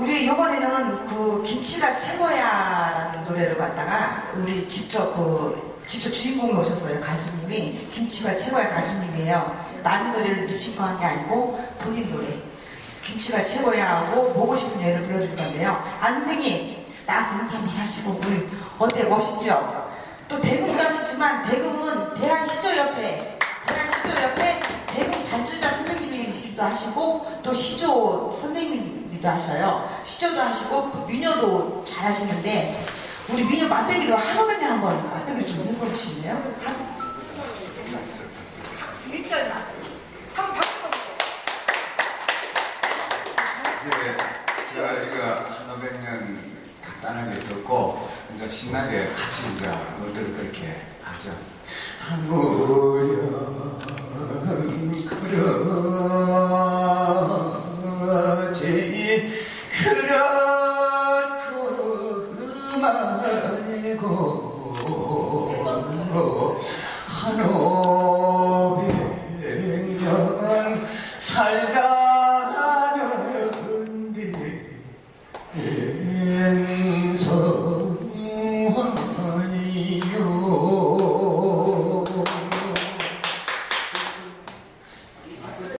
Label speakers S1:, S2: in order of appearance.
S1: 우리 이번에는 그 김치가 최고야라는 노래를 갖다가 우리 직접 주인공이 오셨어요. 가수님이 김치가 최고야 가수님이에요. 남의 노래를 누친거 한 게 아니고 본인 노래 김치가 최고야 하고 보고 싶은 예를 불러줄 건데요. 안 선생님 나와서 인사 한번 하시고 우리 어때 멋있죠? 또 대금도 하시지만 대금은 대한시조협회 대금 반주자 선생님이시기도 하시고 또 시조 선생님이기도 하셔요. 시조도 하시고 민요도 잘 하시는데 우리 민요 맛배기로 하루만에 한번 맛배기를 좀 해보실래요? 1절만 한번 박수
S2: 네, 제가 이거 한오백 년 간단하게 듣고 이제 신나게 같이 이제 노래를 그렇게 하죠. 한무령 그러지 그렇고 말고